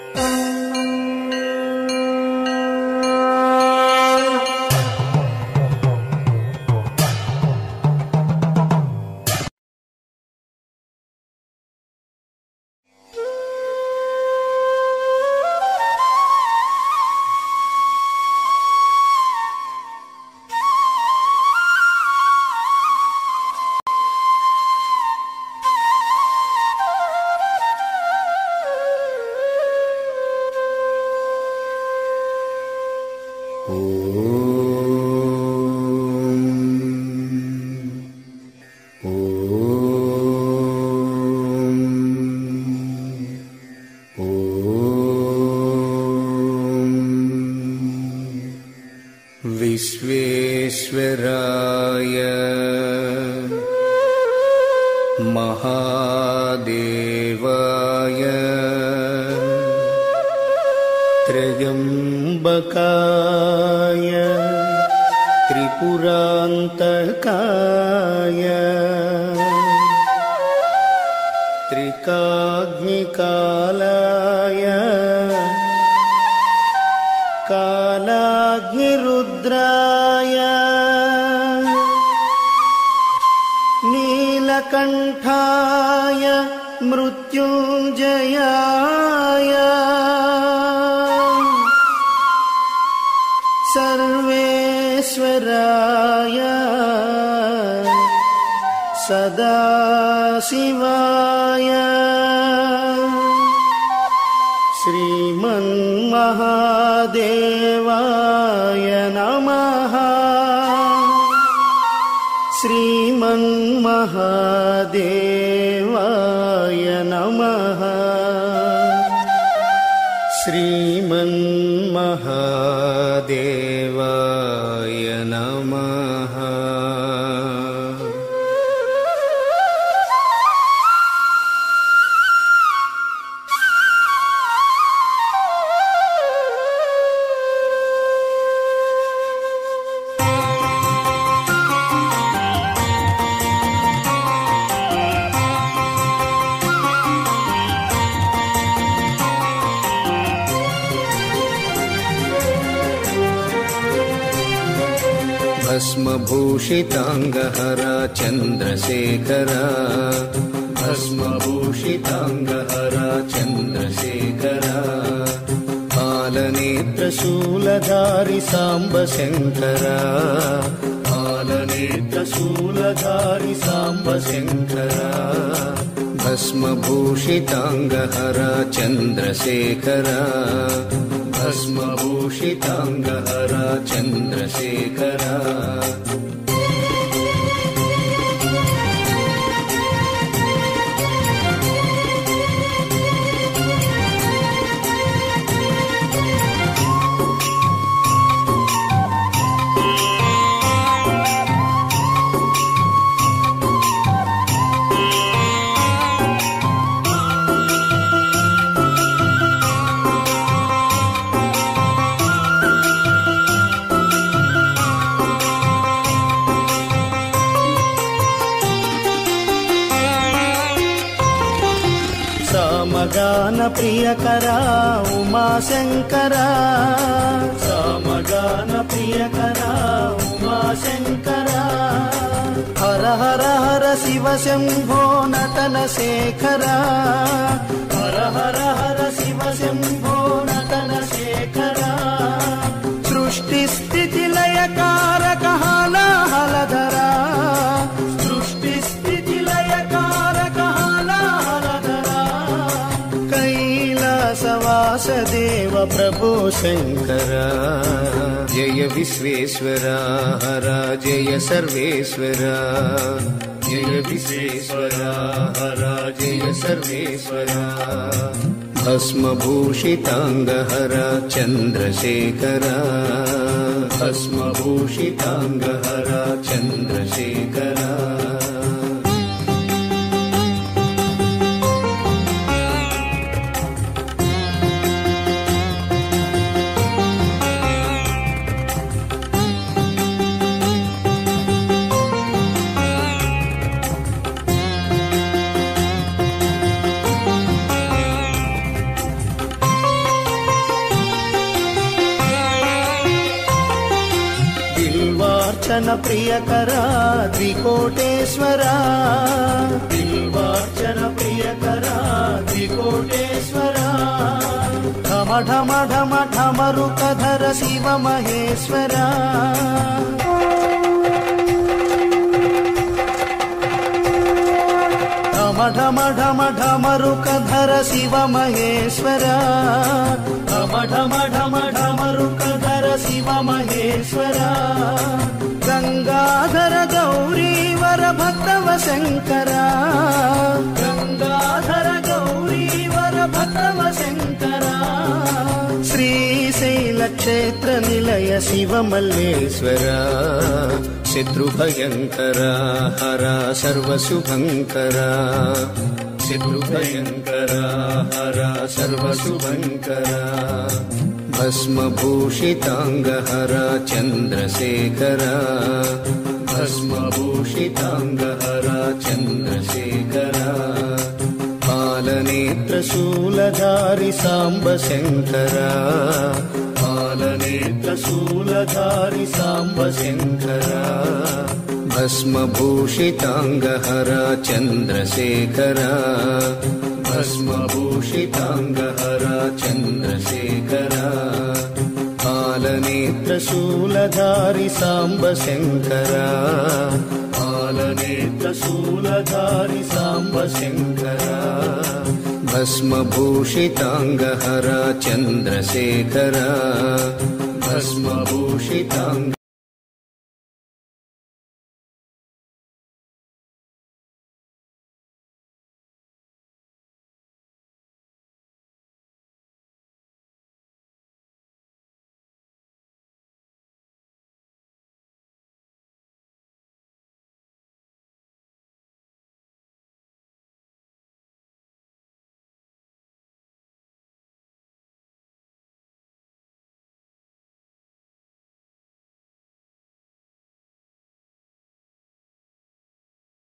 विश्वेश्वराय महादेवाय त्र्यंबकाय त्रिपुरांतकाय त्रिकाग्निकालाय कालाग्निरुद्राय नीलकंठाय मृत्युंजयाय सर्वेश्वराय सदाशिवाय श्रीमन्महादेवाय नमः। श्रीमन्महादेवाय नमः। श्रीमन्महादेवाय नमः। भस्मभूषितांगहरा चंद्रशेखरा भस्मभूषितांगहरा चंद्रशेखरा पालनेत्रशूलधारि सांब शंकरा पालनेत्रशूलधारि सांब शंकरा भस्मभूषितांगहरा चंद्रशेखरा भस्मभूषितांगहरा चंद्रशेखरा सामगान प्रियकरा उमाशंकरा सामगान प्रियकरा उमाशंकरा हर हर हर शिव शंभो नटन शेखरा हर हर हर शिव शंभो नटन शेखरा सृष्टि स्थिति लय कारक हाला हलधरा सृष्टि स्थिति लय कारक हाला हलधरा कैलासवासदेव प्रभो शंकरा जय विश्वेश्वरा हरा जय सर्वेश्वरा जय विश्वेश्वरा हरा जय सर्वेश्वरा भस्मभूषितांगहरा चंद्रशेखरा भस्मभूषितांगहरा चंद्रशेखरा బిల్వార్చన ప్రియకరా త్రికోటేశ్వరా, బిల్వార్చన ప్రియకరా త్రికోటేశ్వరా. ఢమ ఢమ ఢమ ఢమరుకధర శివ మహేశ్వరా, ఢమ ఢమ ఢమ ఢమరుకధర శివ మహేశ్వరా, ఢమ ఢమ ఢమ ఢమరుకధర శివ మహేశ్వరా. గంగాధర గౌరీవర భక్తవ శంకరా, గంగాధర గౌరీవర భక్తవ శంకరా. శ్రీశైల క్షేత్ర నిలయ శివ మల్లేశ్వరా, శత్రుభయంకరా హరా సర్వశుభంకరా, శత్రుభయంకరా హరా సర్వశుభంకరా. భస్మభూషితాంగహరా చంద్రశేఖరా, భస్మభూషితాంగహరా చంద్రశేఖరా. పాలనేత్రశూలధారి సాంబ శంకరా, పాలనేత్రశూలధారి సాంబ శంకరా. భస్మభూషితాంగహరా చంద్రశేఖరా, భస్మభూషితాంగహరా చంద్రశేఖరా. పాలనేత్రశూలధారి సాంబ శంకరా, పాలనేత్రశూలధారి సాంబ శంకరా. భస్మభూషితాంగహరా చంద్రశేఖరా, భస్మభూషితాంగ